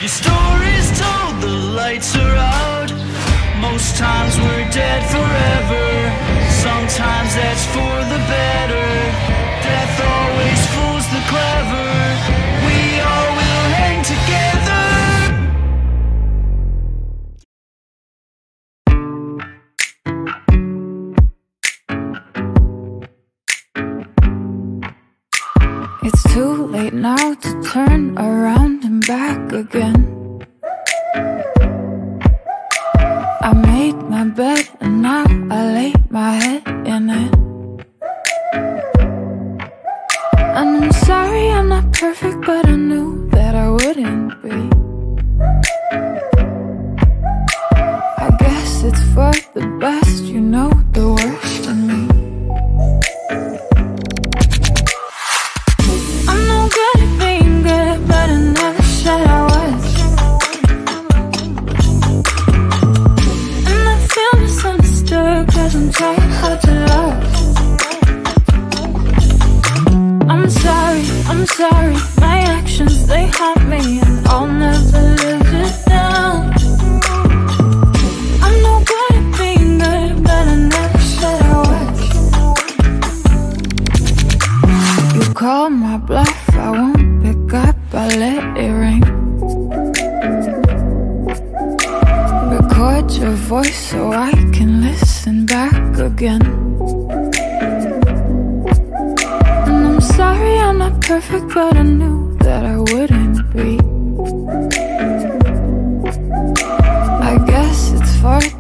Your story's told, the lights are out. Most times we're dead forever. Sometimes that's for the better. Death always fools the clever. We all will hang together. It's too late now to turn around and back again. I made my bed and now I lay my head in it. And I'm sorry I'm not perfect, but I knew that I wouldn't be. I guess it's for the best, you know the worst in me. I'm no good at being good, but I never said I was. And I feel misunderstood, cause I'm trying hard to love. I'm sorry, my actions, they haunt me, and I'll never live it down. I'm no good at being good, but I never said I was. You call my bluff, I won't pick up, I let it ring. Record your voice so I can listen back again. Sorry, I'm not perfect, but I knew that I wouldn't be. I guess it's for